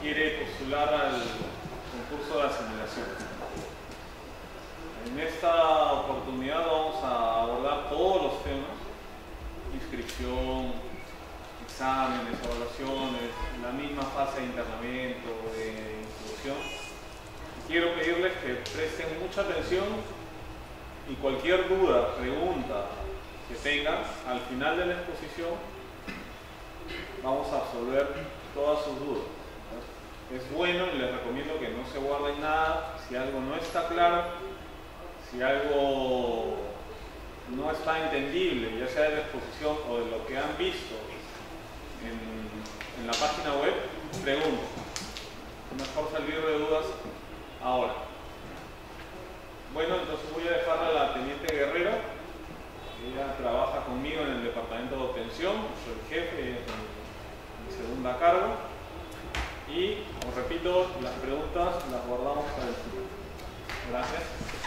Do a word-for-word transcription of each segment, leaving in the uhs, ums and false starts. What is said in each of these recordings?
quiere postular al concurso de asimilación. En esta oportunidad vamos a abordar todos los temas: inscripción, exámenes, evaluaciones, la misma fase de internamiento, de inclusión. Quiero pedirles que presten mucha atención y cualquier duda, pregunta que tengan, al final de la exposición vamos a absolver todas sus dudas. Es bueno y les recomiendo que no se guarden nada. Si algo no está claro, si algo no está entendible, ya sea de la exposición o de lo que han visto en, en la página web, pregunten. Mejor salir de dudas ahora. Bueno, entonces voy a dejar a la teniente Guerrero. Ella trabaja conmigo en el departamento de obtención. Soy el jefe, ella es mi, mi segunda cargo. Y, os repito, las preguntas las guardamos para el final. Gracias.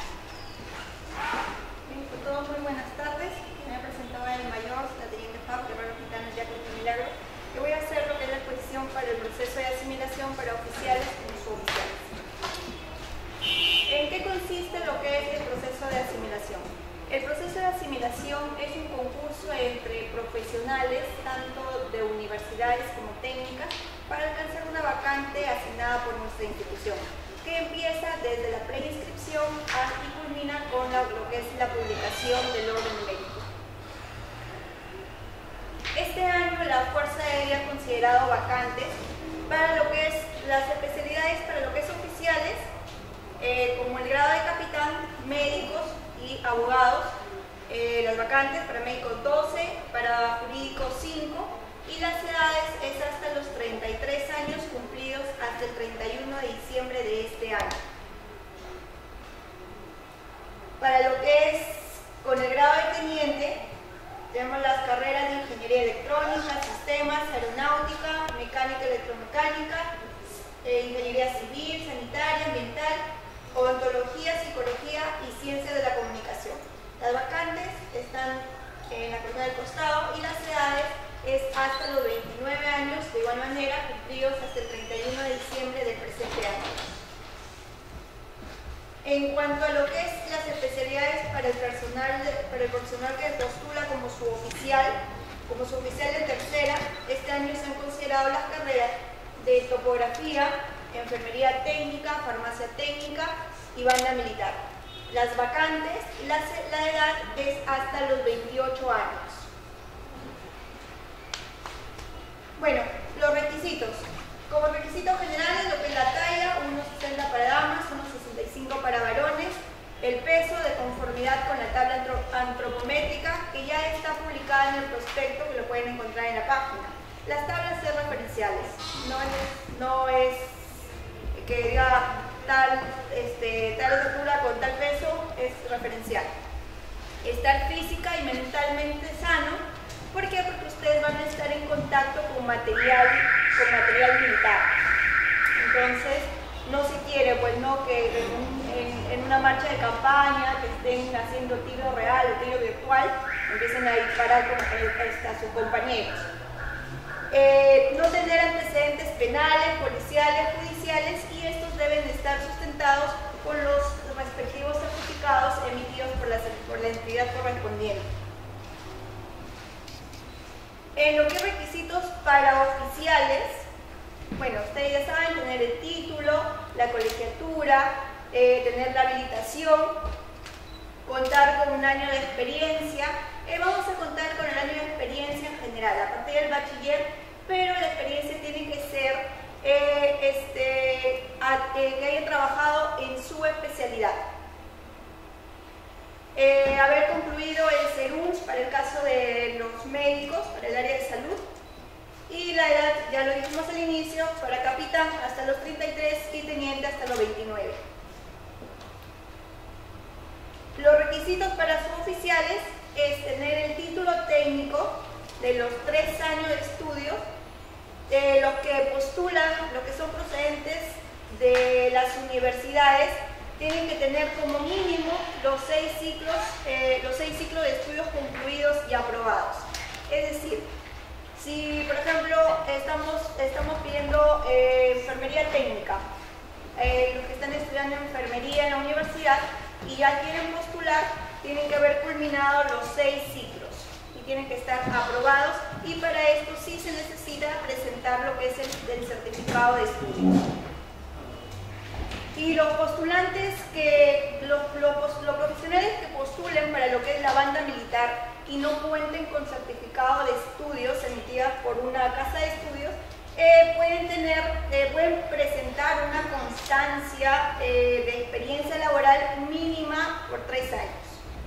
Bien, con todos, muy buenas tardes. Me ha presentado el mayor, la teniente Fab, Guerrero Gitano, Yaco Milagro, que voy a hacer lo que es la exposición para el proceso de asimilación para oficiales y suboficiales. ¿En qué consiste lo que es el proceso de asimilación? El proceso de asimilación es un concurso entre profesionales, tanto de universidades como técnicas, para alcanzar una vacante asignada por nuestra institución, que empieza desde la preinscripción y culmina con la, lo que es la publicación del orden médico. Este año la Fuerza Aérea ha considerado vacantes para lo que es las especialidades, para lo que es oficiales, eh, como el grado de capitán, médicos y abogados. Eh, las vacantes para médicos doce, para jurídicos cinco, y las edades es hasta los treinta y tres años cumplidos hasta el treinta y uno de diciembre de este año. Para lo que es con el grado de teniente, tenemos las carreras de ingeniería electrónica, sistemas, aeronáutica, mecánica electromecánica, eh, ingeniería civil, sanitaria, ambiental, odontología, psicología y ciencias de la comunicación. Las vacantes están en la columna del costado y las edades es hasta los veintinueve años, de igual manera cumplidos hasta el treinta y uno de diciembre del presente año. En cuanto a lo que es las especialidades para el personal, para el personal que postula como suboficial, como suboficial de tercera, este año se han considerado las carreras de topografía, enfermería técnica, farmacia técnica y banda militar. Las vacantes, la, la edad es hasta los veintiocho años. Bueno, los requisitos. Como requisitos generales, lo que es la talla, uno sesenta para damas, uno sesenta y cinco para varones, el peso de conformidad con la tabla antropométrica, que ya está publicada en el prospecto, que lo pueden encontrar en la página. Las tablas son referenciales, no es, no es que diga tal, este, tal estatura con tal peso, es referencial. Estar física y mentalmente sano. ¿Por qué? Porque ustedes van a estar en contacto con material, con material militar. Entonces, no se quiere, pues no, que en, un, en, en una marcha de campaña, que estén haciendo tiro real o tiro virtual, empiecen a disparar con, a, a sus compañeros. Eh, no tener antecedentes penales, policiales, judiciales, y estos deben estar sustentados con los respectivos certificados emitidos por la, por la entidad correspondiente. En lo que es requisitos para oficiales, bueno, ustedes ya saben, tener el título, la colegiatura, eh, tener la habilitación, contar con un año de experiencia. Eh, vamos a contar con el año de experiencia en general, a partir del bachiller, pero la experiencia tiene que ser eh, este, a, eh, que hayan trabajado en su especialidad. Eh, haber concluido el CERUNS para el caso de los médicos, para el área de salud, y la edad, ya lo dijimos al inicio, para capitán hasta los treinta y tres y teniente hasta los veintinueve. Los requisitos para suboficiales es tener el título técnico de los tres años de estudio, eh, los que postulan, los que son procedentes de las universidades, tienen que tener como mínimo los seis ciclos, eh, los seis ciclos de estudios concluidos y aprobados. Es decir, si por ejemplo estamos, estamos pidiendo eh, enfermería técnica. Eh, los que están estudiando enfermería en la universidad y ya quieren postular, tienen que haber culminado los seis ciclos y tienen que estar aprobados, y para esto sí se necesita presentar lo que es el, el certificado de estudios. Y los postulantes, que los, los, los profesionales que postulen para lo que es la banda militar y no cuenten con certificado de estudios emitidas por una casa de estudios, eh, pueden, tener, eh, pueden presentar una constancia eh, de experiencia laboral mínima por tres años.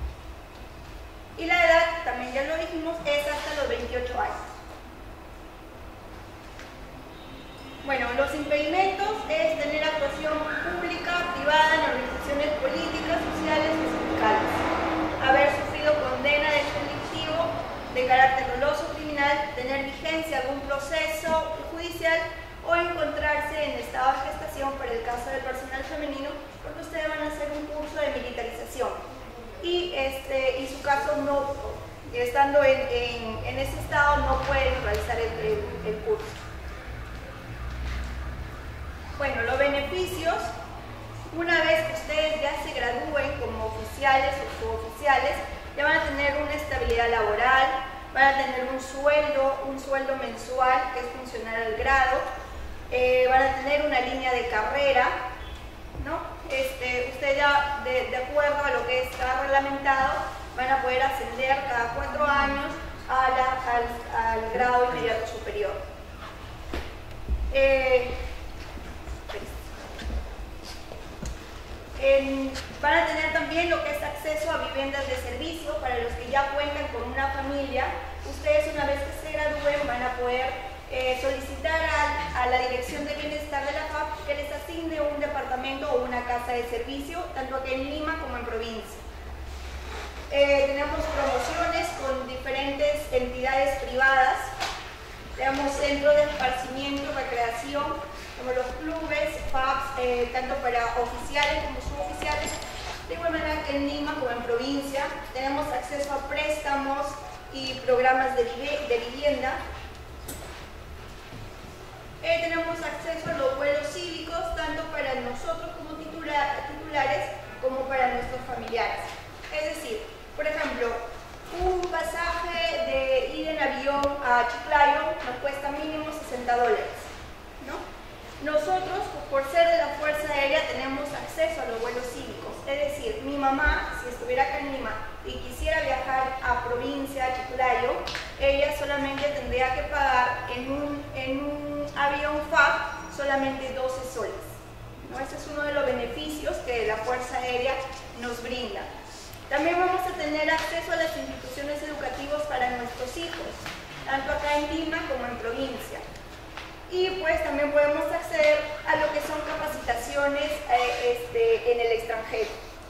Y la edad, también ya lo dijimos, es hasta los veintiocho años. Bueno, los impedimentos es tener actuación pública, privada, en organizaciones políticas, sociales o sindicales, haber sufrido condena de hecho delictivo de carácter doloso o criminal, tener vigencia algún proceso judicial o encontrarse en estado de gestación para el caso del personal femenino, porque ustedes van a hacer un curso de militarización y, este, y su caso no, estando en, en, en ese estado, no pueden realizar el, el, el curso. Bueno, los beneficios, una vez que ustedes ya se gradúen como oficiales o suboficiales, ya van a tener una estabilidad laboral, van a tener un sueldo, un sueldo mensual que es funcional al grado, eh, van a tener una línea de carrera, ¿no? Este, ustedes ya, de, de acuerdo a lo que está reglamentado, van a poder ascender cada cuatro años a la, al, al grado inmediato superior. Eh, En, van a tener también lo que es acceso a viviendas de servicio para los que ya cuentan con una familia. Ustedes, una vez que se gradúen, van a poder eh, solicitar a, a la Dirección de Bienestar de la F A P que les asigne un departamento o una casa de servicio, tanto aquí en Lima como en provincia. Eh, tenemos promociones con diferentes entidades privadas. Tenemos centros de esparcimiento, recreación, como los clubes, F A Ps, eh, tanto para oficiales como suboficiales, de igual manera que en Lima como en provincia. Tenemos acceso a préstamos y programas de, de vivienda. Eh, tenemos acceso a los vuelos cívicos, tanto para nosotros como titula, titulares, como para nuestros familiares. Es decir, por ejemplo, un pasaje de ir en avión a Chiclayo nos cuesta mínimo sesenta dólares, ¿no? Nosotros, por ser de la Fuerza Aérea, tenemos acceso a los vuelos cívicos. Es decir, mi mamá, si estuviera acá en Lima y quisiera viajar a provincia, a Chiclayo, ella solamente tendría que pagar en un, en un avión F A B solamente doce soles, ¿no? Ese es uno de los beneficios que la Fuerza Aérea nos brinda. También vamos a tener acceso a las instituciones educativas para nuestros hijos, tanto acá en Lima como en provincia. Y pues también podemos acceder a lo que son capacitaciones eh, este, en el extranjero.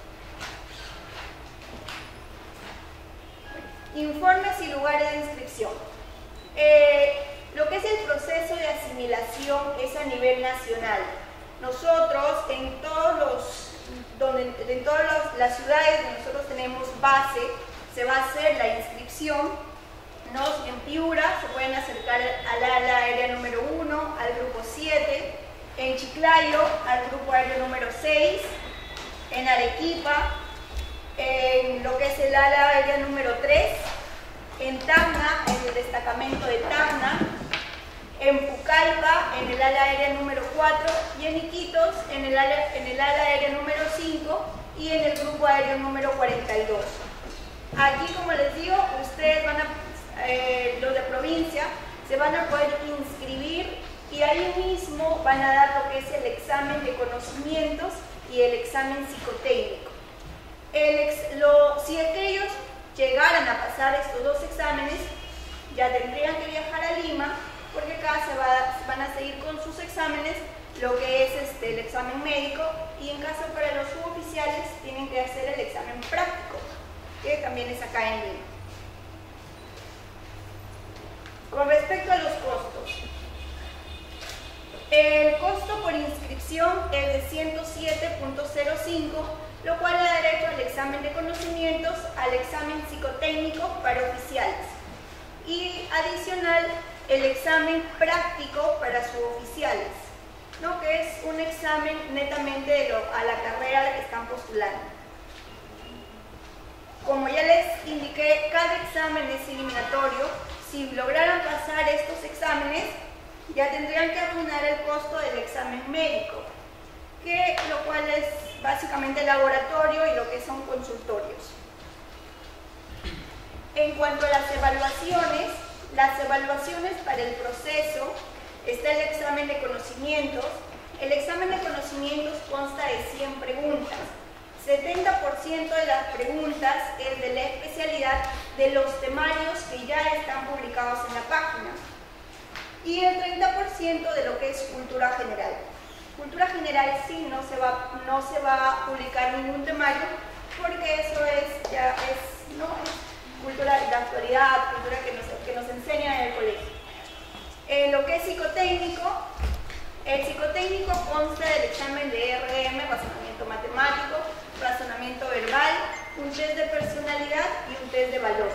Informes y lugares de inscripción. Eh, lo que es el proceso de asimilación es a nivel nacional. Nosotros en todos los, donde, en todas los, las ciudades donde nosotros tenemos base, se va a hacer la inscripción. ¿No? En Piura se pueden acercar al ala aérea número uno, al grupo siete, en Chiclayo al grupo aéreo número seis, en Arequipa, en lo que es el ala aérea número tres, en Tacna, en el destacamento de Tacna, en Pucallpa, en el ala aérea número cuatro, y en Iquitos, en el ala, en el ala aérea número cinco y en el grupo aéreo número cuarenta y dos. Aquí, como les digo, ustedes van a Eh, los de provincia se van a poder inscribir y ahí mismo van a dar lo que es el examen de conocimientos y el examen psicotécnico. El ex, lo, si aquellos llegaran a pasar estos dos exámenes, ya tendrían que viajar a Lima, porque acá se va, van a seguir con sus exámenes, lo que es este, el examen médico, y en caso para los suboficiales tienen que hacer el examen práctico, que también es acá en Lima. Con respecto a los costos, el costo por inscripción es de ciento siete punto cero cinco, lo cual da derecho al examen de conocimientos, al examen psicotécnico para oficiales y adicional el examen práctico para suboficiales, ¿no? un examen netamente de lo, a la carrera a la que están postulando. Como ya les indiqué, cada examen es eliminatorio. Si lograran pasar estos exámenes, ya tendrían que abonar el costo del examen médico, que lo cual es básicamente laboratorio y lo que son consultorios. En cuanto a las evaluaciones, las evaluaciones para el proceso, está el examen de conocimientos. El examen de conocimientos consta de cien preguntas. setenta por ciento de las preguntas es de la especialidad de los temarios que ya están publicados en la página. Y el treinta por ciento de lo que es cultura general. Cultura general sí no se va, no se va a publicar ningún temario, porque eso es ya es, no, es cultura de actualidad, cultura que nos, que nos enseñan en el colegio. Eh, lo que es psicotécnico, el psicotécnico consta del examen de R M, razonamiento matemático, razonamiento verbal, un test de personalidad y un test de valores.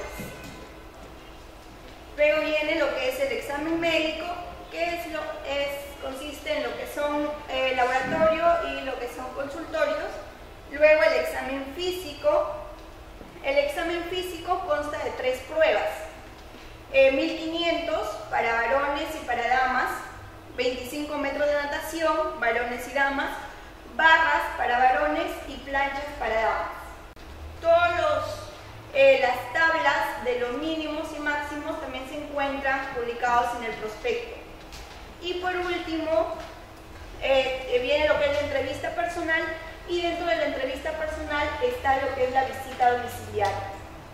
Luego viene lo que es el examen médico, que es lo, es, consiste en lo que son eh, laboratorio y lo que son consultorios. Luego el examen físico. El examen físico consta de tres pruebas. Eh, mil quinientos para varones y para damas, veinticinco metros de natación, varones y damas, barras para varones y planchas para damas. Todos los, eh, las tablas de los mínimos y máximos también se encuentran publicados en el prospecto. Y por último, eh, viene lo que es la entrevista personal, y dentro de la entrevista personal está lo que es la visita domiciliaria.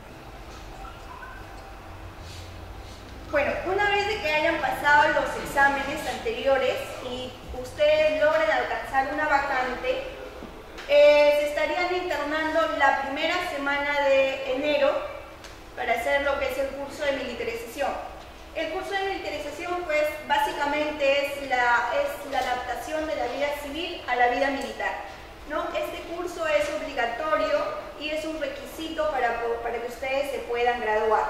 Bueno, una vez de que hayan pasado los exámenes anteriores y ustedes logren alcanzar una vacante, eh, se estarían internando la primera semana de enero para hacer lo que es el curso de militarización. El curso de militarización, pues, básicamente es la, es la adaptación de la vida civil a la vida militar, ¿no? Este curso es obligatorio y es un requisito para, para que ustedes se puedan graduar,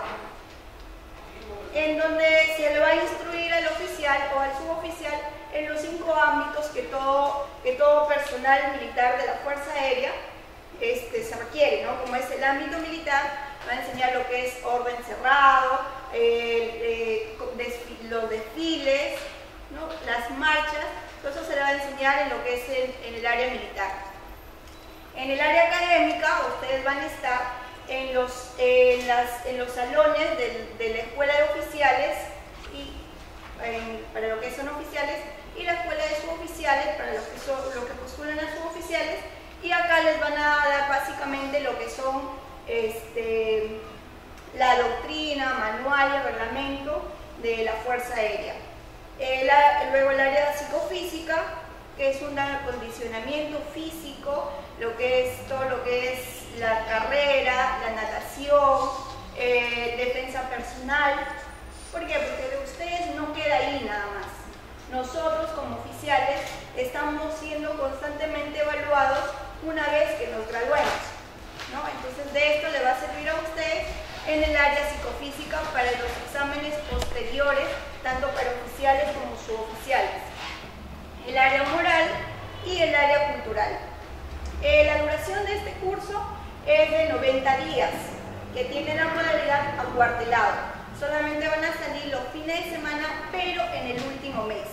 en donde se le va a instruir al oficial o al suboficial en los cinco ámbitos que todo, que todo personal militar de la Fuerza Aérea este, se requiere, ¿no? Como es el ámbito militar, va a enseñar lo que es orden cerrado, eh, eh, desfi los desfiles, ¿no? Las marchas. Todo eso se le va a enseñar en lo que es el, en el área militar. En el área académica, ustedes van a estar en los, eh, las, en los salones de, de la escuela de oficiales, y, en, para lo que son oficiales, y la escuela de suboficiales, para los que, son, los que postulan a suboficiales, y acá les van a dar básicamente lo que son este, la doctrina, manual y reglamento de la Fuerza Aérea. Eh, la, luego el área psicofísica, que es un acondicionamiento físico, lo que es todo lo que es la carrera, la natación, eh, defensa personal. ¿Por qué? Porque de ustedes no queda ahí nada más. Nosotros como oficiales estamos siendo constantemente evaluados una vez que nos graduemos, ¿no? Entonces de esto le va a servir a ustedes en el área psicofísica para los exámenes posteriores, tanto para oficiales como suboficiales. El área moral y el área cultural. Eh, la duración de este curso es de noventa días, que tiene la modalidad acuartelado. Solamente van a salir los fines de semana, pero en el último mes.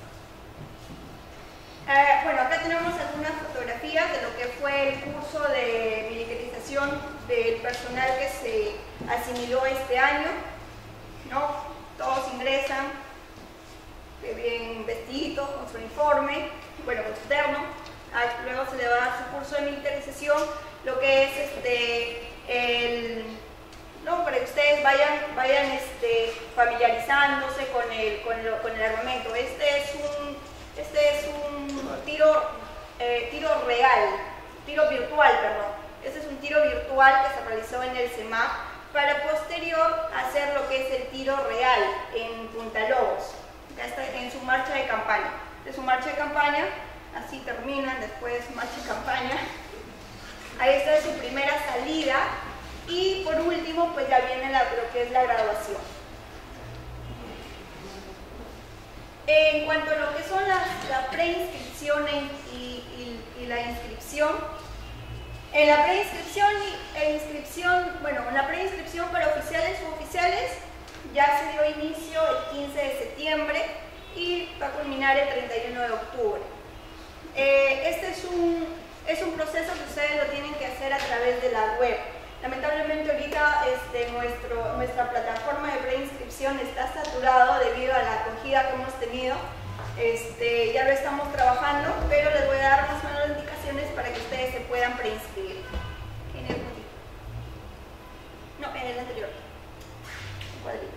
Eh, bueno, acá tenemos algunas fotografías de lo que fue el curso de militarización del personal que se asimiló este año, ¿no? Todos ingresan bien vestiditos, con su uniforme, bueno, con su terno. Luego se le va a dar su curso de militarización, lo que es este, el, no, para que ustedes vayan, vayan este, familiarizándose con el, con, lo, con el armamento. Este es un, este es un tiro, eh, tiro real, tiro virtual, perdón. Este es un tiro virtual que se realizó en el CEMAC para posterior hacer lo que es el tiro real en Punta Lobos, en su marcha de campaña. De su marcha de campaña, así terminan después de su marcha de campaña. Ahí está su primera salida y por último pues ya viene la, lo que es la graduación. En cuanto a lo que son las, la preinscripción y, y, y la inscripción, en la preinscripción e inscripción, bueno, en la preinscripción para oficiales u oficiales ya se dio inicio el quince de septiembre y va a culminar el treinta y uno de octubre. Eh, este es un, es un proceso que ustedes lo tienen que hacer a través de la web. Lamentablemente ahorita este, nuestro, nuestra plataforma de preinscripción está saturado debido a la acogida que hemos tenido. Este, ya lo estamos trabajando, pero les voy a dar más o menos las indicaciones para que ustedes se puedan preinscribir. ¿En el cuadrito? No, en el anterior. El cuadrito.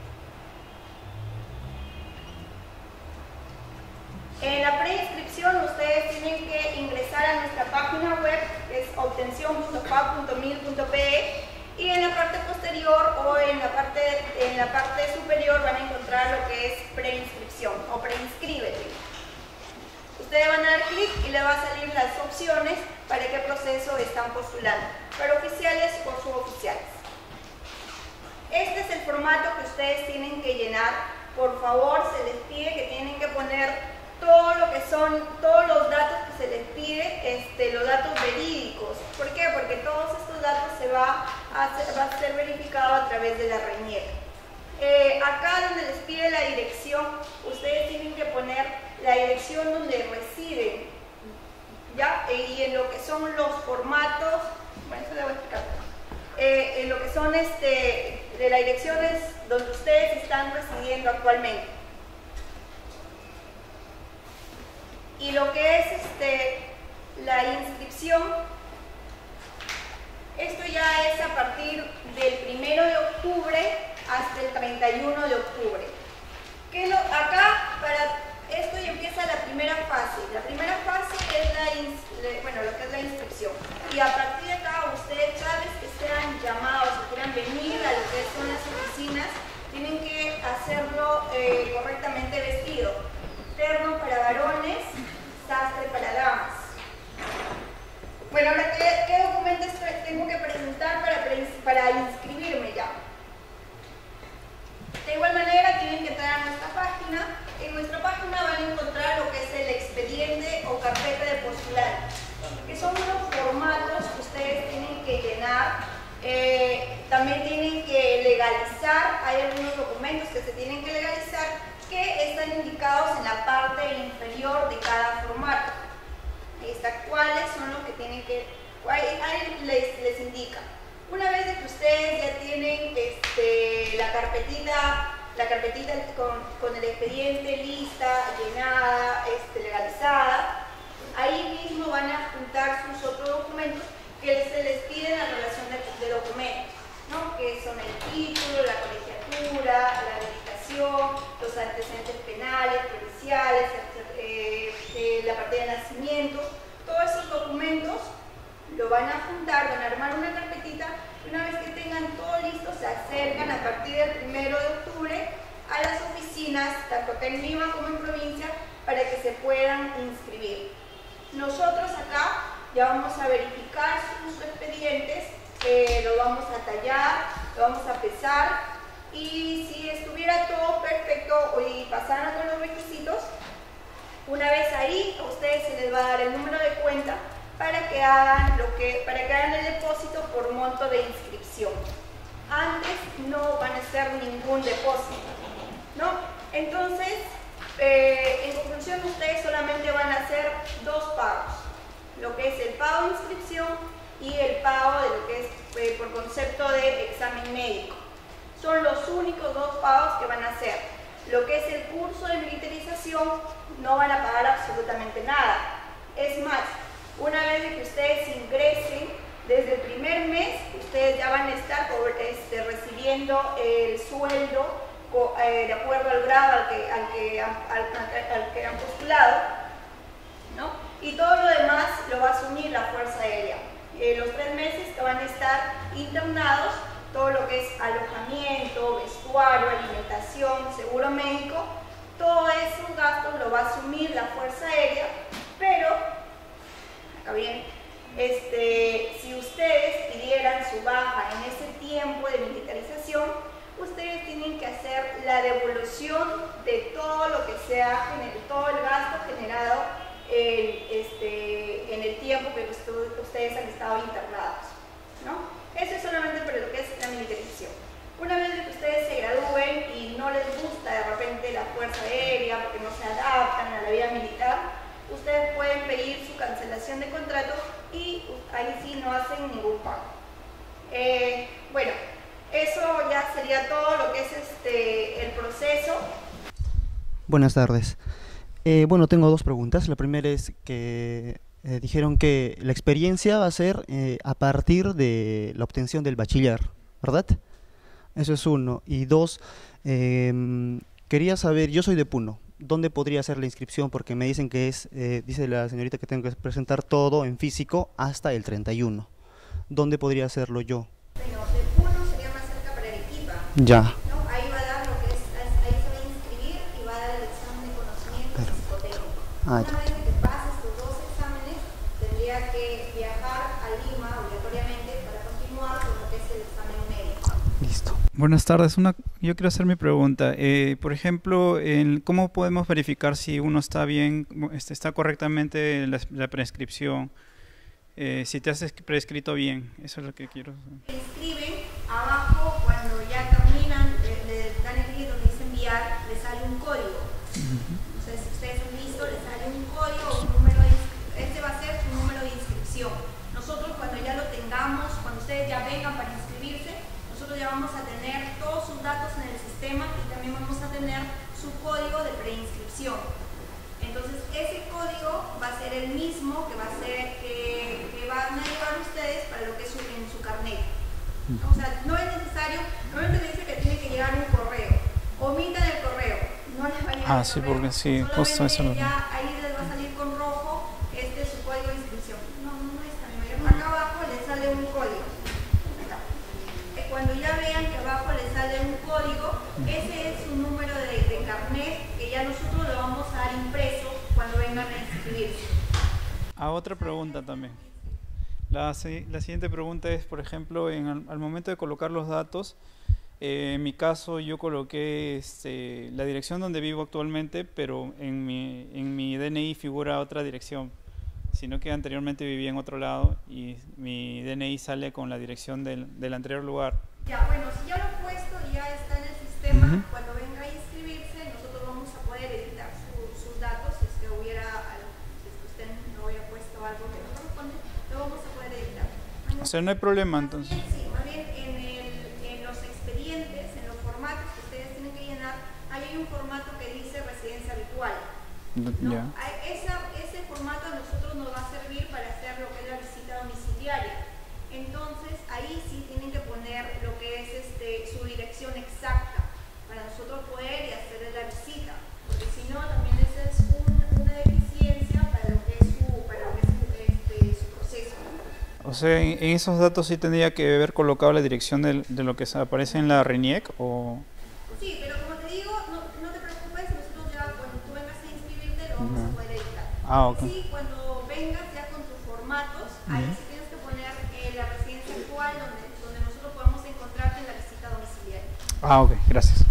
En la preinscripción ustedes tienen que ingresar a nuestra página web, que es obtención punto f a p punto mil punto p e, y en la parte posterior o en la parte, en la parte superior van a encontrar lo que es preinscripción o preinscríbete. Ustedes van a dar clic y le va a salir las opciones para qué proceso están postulando, para oficiales o suboficiales. Este es el formato que ustedes tienen que llenar. Por favor, se les pide que tienen que poner todo lo que son, todos los datos que se les pide, este, los datos verídicos. ¿Por qué? Porque todos estos datos se va a, ser, va a ser verificado a través de la RENIEC. Eh, acá donde les pide la dirección, ustedes tienen que poner la dirección donde residen, ¿ya? Eh, y en lo que son los formatos, bueno, eso le voy a explicar. Eh, en lo que son este, de las direcciones donde ustedes están residiendo actualmente. Y lo que es este, la inscripción, esto ya es a partir del primero de octubre hasta el treinta y uno de octubre. Que lo, acá, para esto ya empieza la primera fase. La primera fase es la, bueno, lo que es la inscripción. Y a partir de acá, ustedes cada vez que sean llamados o quieran venir a lo que son las oficinas, tienen que hacerlo eh, correctamente vestido. Terno para varones, sastre para damas. Bueno, ahora, ¿qué, qué documentos tengo que presentar para, para inscribirme ya? De igual manera, tienen que entrar a nuestra página. En nuestra página van a encontrar lo que es el expediente o carpeta de postulante, que son unos formatos que ustedes tienen que llenar. Eh, también tienen que legalizar. Hay algunos documentos que se tienen que legalizar, que están indicados en la parte inferior de cada formato. Estas cuáles son los que tienen que, ahí les, les indica. Una vez que ustedes ya tienen este, la carpetita, la carpetita con, con el expediente lista, llenada, este, legalizada, ahí mismo van a juntar sus otros documentos que se les piden a relación de, de documentos, ¿no? Que son el título, la colegiatura, la habilitación, los antecedentes penales, policiales, eh, eh, la partida de nacimiento. Todos esos documentos lo van a juntar, van a armar una carpetita, y una vez que tengan todo listo, se acercan a partir del primero de octubre a las oficinas, tanto acá en Lima como en provincia, para que se puedan inscribir. Nosotros acá ya vamos a verificar sus expedientes, eh, lo vamos a tallar, lo vamos a pesar, y si estuviera todo perfecto y pasaran con los requisitos, una vez ahí a ustedes se les va a dar el número de cuenta para que hagan lo que, para que hagan el depósito por monto de inscripción. Antes no van a hacer ningún depósito, ¿no? Entonces, eh, en conclusión, ustedes solamente van a hacer dos pagos, lo que es el pago de inscripción y el pago de lo que es eh, por concepto de examen médico. Son los únicos dos pagos que van a hacer. Lo que es el curso de militarización no van a pagar absolutamente nada. Es más, una vez que ustedes ingresen, desde el primer mes, ustedes ya van a estar este, recibiendo el sueldo eh, de acuerdo al grado al que, al que, al, al, al que han postulado, ¿no? Y todo lo demás lo va a asumir la Fuerza Aérea. Eh, los tres meses que van a estar internados, todo lo que es alojamiento, vestuario, alimentación, seguro médico, todos esos gastos lo va a asumir la Fuerza Aérea, pero, acá bien, este, si ustedes pidieran su baja en ese tiempo de militarización, ustedes tienen que hacer la devolución de todo lo que sea, todo el gasto generado en, este, en el tiempo que ustedes han estado internados, ¿no? Eso es solamente para lo que es la militarización. Una vez que ustedes se gradúen y no les gusta de repente la Fuerza Aérea porque no se adaptan a la vida militar, ustedes pueden pedir su cancelación de contrato y ahí sí no hacen ningún pago. Eh, bueno, eso ya sería todo lo que es este, el proceso. Buenas tardes. Eh, bueno, tengo dos preguntas. La primera es que eh, dijeron que la experiencia va a ser eh, a partir de la obtención del bachiller, ¿verdad? Eso es uno. Y dos, eh, quería saber, yo soy de Puno, ¿dónde podría hacer la inscripción? Porque me dicen que es, eh, dice la señorita que tengo que presentar todo en físico hasta el treinta y uno. ¿Dónde podría hacerlo yo? Bueno, de Puno sería más cerca para Arequipa. Ya. ¿No? Ahí va a dar lo que es, ahí se va a inscribir y va a dar el examen de conocimientos psicotécnicos. Ah, Una vez que pase estos dos exámenes, tendría que viajar a Lima obligatoriamente para continuar con lo que es el examen médico. Listo. Buenas tardes. Una, yo quiero hacer mi pregunta. Eh, por ejemplo, en, ¿cómo podemos verificar si uno está bien, este, está correctamente la, la prescripción? Eh, si te has prescrito bien, eso es lo que quiero saber. Se inscriben abajo cuando ya terminan, eh, le dan el clic donde dice enviar, le sale un código. Uh-huh. Entonces, si ustedes han visto, le sale un código, un número de este va a ser su número de inscripción. Nosotros cuando ya lo tengamos, cuando ustedes ya vengan para inscribirse, nosotros ya vamos a tener todos sus datos en el sistema y también vamos a tener su código de preinscripción. Entonces, ese código va a ser el mismo que va a ser que, que van a llevar ustedes para lo que es su, en su carnet. ¿No? O sea, no es necesario, normalmente le dice que tiene que llegar un correo. Omitan el correo, no les va a llegar Ah, el sí, correo. porque sí, solamente justo eso lo ya ahí les va a salir con rojo, este es su código de inscripción. No, no está, acá abajo les sale un código. Cuando ya vean que abajo les sale un código, ese es su número de, de carnet que ya nosotros lo vamos a dar impreso cuando vengan a inscribirse. Ah, otra pregunta también. La, la siguiente pregunta es, por ejemplo, en, al, al momento de colocar los datos, eh, en mi caso yo coloqué este, la dirección donde vivo actualmente, pero en mi, en mi D N I figura otra dirección, sino que anteriormente vivía en otro lado y mi D N I sale con la dirección del, del anterior lugar. Ya, bueno, si ya lo he puesto y ya está en el sistema, Uh-huh. cuando venga a inscribirse, nosotros vamos a poder editar su, sus datos. Si es que hubiera algo, si es que usted no hubiera puesto algo que no corresponde, lo vamos a poder editar. O sea, no hay problema entonces. Bien, sí, más bien en, el, en los expedientes, en los formatos que ustedes tienen que llenar, ahí hay un formato que dice residencia habitual. ¿No? Ya. Esa, ese formato a nosotros nos va a servir para hacer lo que es la visita domiciliaria. Entonces, ahí sí tienen que poner lo que es este, su dirección exacta para nosotros poder y hacerle la visita. Porque si no, también esa es un, una deficiencia para lo que es su, para lo que es su, este, su proceso. O sea, en, en esos datos sí tendría que haber colocado la dirección del, de lo que aparece en la RENIEC o... Sí, pero como te digo, no, no te preocupes, nosotros ya cuando tú vengas a inscribirte lo vamos Uh-huh. a poder editar. Ah, ok. Sí, cuando vengas ya con tus formatos, Uh-huh. ahí sí tienes que poner eh, la residencia actual donde, donde nosotros podemos encontrarte en la visita domiciliaria. Ah, ok, gracias.